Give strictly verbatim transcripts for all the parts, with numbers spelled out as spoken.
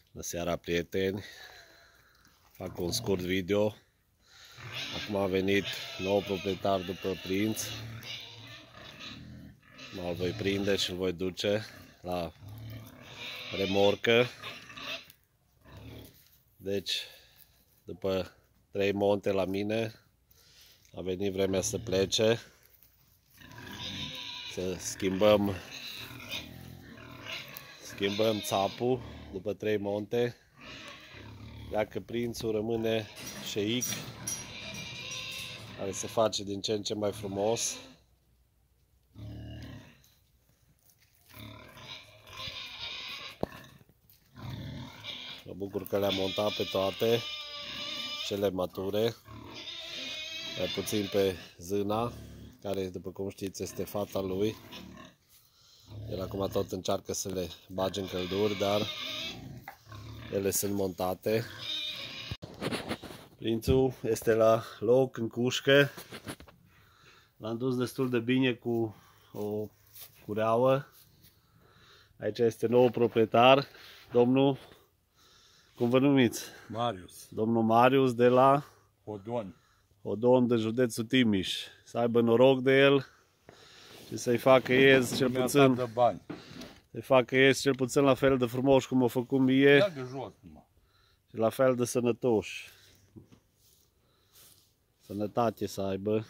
Bună seara, prieteni! Fac un scurt video. Acum a venit nou proprietar după prinț. Mă voi prinde și îl voi duce la remorcă. Deci, după trei monte la mine, a venit vremea să plece. Să schimbăm Schimbăm țapul după trei monte. Dacă prințul rămâne șeic, care se face din ce în ce mai frumos. Mă bucur că le-am montat pe toate cele mature, mai puțin pe Zâna, care, după cum știți, este fata lui. El acum tot încearcă să le bage în călduri, dar ele sunt montate. Prințul este la loc, în cușcă. L-am dus destul de bine cu o cureaua. Aici este nou proprietar, domnul, cum vă numiți? Marius. Domnul Marius de la Hodon. Hodon, de județul Timiș. Să aibă noroc de el și să-i facă iez cel puțin, de bani. să-i facă iez cel puțin la fel de frumos cum o făcut mie. Ia de jos, numai. Și la fel de sănătoși. Sănătate să aibă.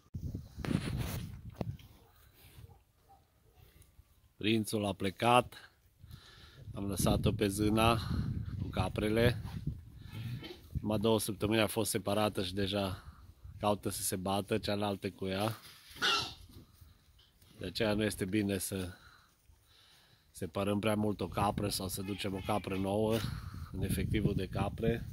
Prințul a plecat. Am lăsat-o pe Zâna cu caprele. Numai două săptămâni a fost separată și deja caută să se bată cealaltă cu ea. De aceea nu este bine să separăm prea mult o capră sau să ducem o capră nouă în efectivul de capre.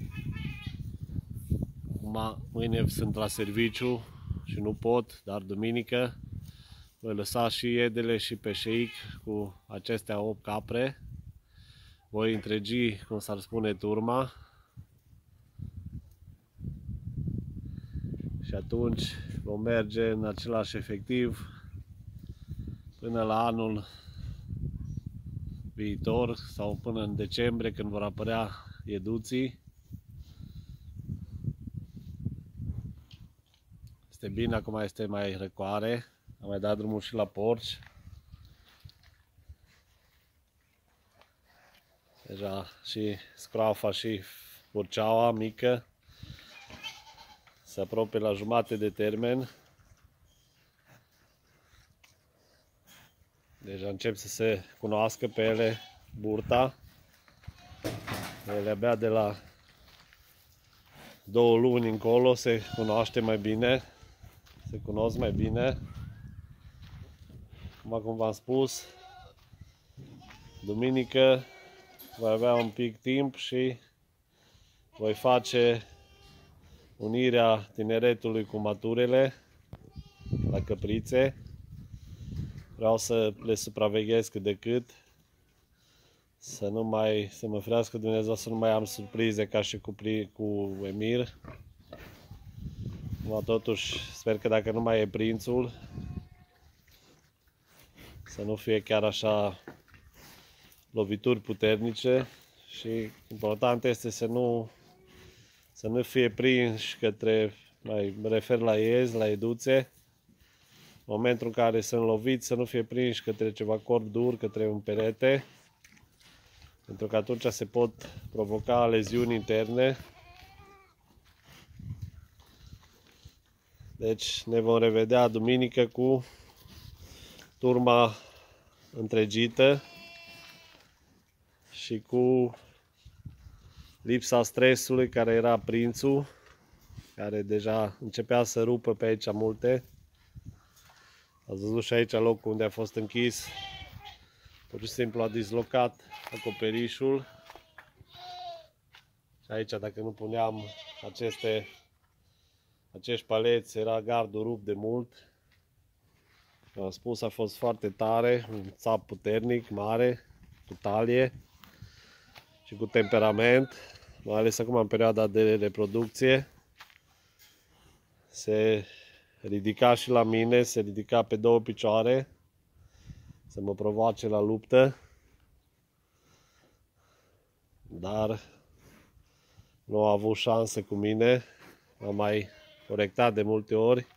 Acum, mâine sunt la serviciu și nu pot, dar duminică voi lăsa și iedele și pe șeic cu acestea opt capre. Voi întregi, cum s-ar spune, turma. Și atunci vom merge în același efectiv până la anul viitor sau până în decembrie, când vor apărea ieduții. Este bine, acum este mai răcoare. Am mai dat drumul și la porci. Deja și scroafa și porceaua mică se apropie la jumate de termen. Deja încep să se cunoască pe ele burta. Ele abia de la două luni încolo se cunoaște mai bine. Se cunosc mai bine. Cum v-am spus, duminică voi avea un pic timp și voi face unirea tineretului cu maturele la căprițe. Vreau să le supraveghez cât de cât, să nu mai, să mă ferească Dumnezeu să nu mai am surprize ca și cu, cu Emir. Mă, totuși, sper că dacă nu mai e prințul, să nu fie chiar așa lovituri puternice. Și important este să nu, să nu fie prinși către, mai mă refer la iez, la eduțe. În momentul în care sunt loviți, să nu fie prinși către ceva corp dur, către un perete, pentru că atunci se pot provoca leziuni interne. Deci ne vom revedea duminică cu turma întregită și cu lipsa stresului care era prințul, care deja începea să rupă pe aici multe. Ați văzut și aici locul unde a fost închis. Pur și simplu a dislocat acoperișul. Și aici, dacă nu puneam aceste, acești paleți, era gardul rupt de mult. Am spus, a fost foarte tare, un țap puternic, mare, cu talie și cu temperament, mai ales acum în perioada de reproducție. Se ridica și la mine, se ridica pe două picioare să mă provoace la luptă. dar nu a avut șanse cu mine. M-am mai corectat de multe ori.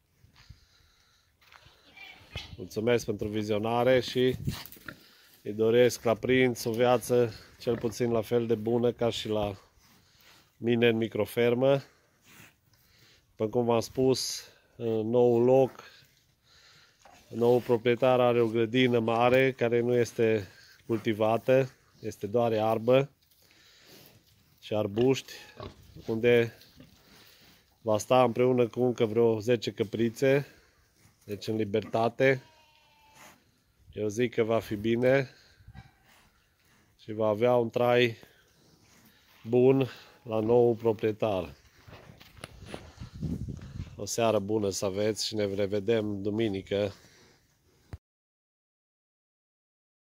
Mulțumesc pentru vizionare și îi doresc la prinț o viață cel puțin la fel de bună ca și la mine în microfermă. După cum v-am spus, în noul loc, noul proprietar are o grădină mare care nu este cultivată, este doar iarbă și arbuști, unde va sta împreună cu încă vreo zece căprițe, deci în libertate. Eu zic că va fi bine și va avea un trai bun la nou proprietar. O seară bună să aveți și ne revedem duminică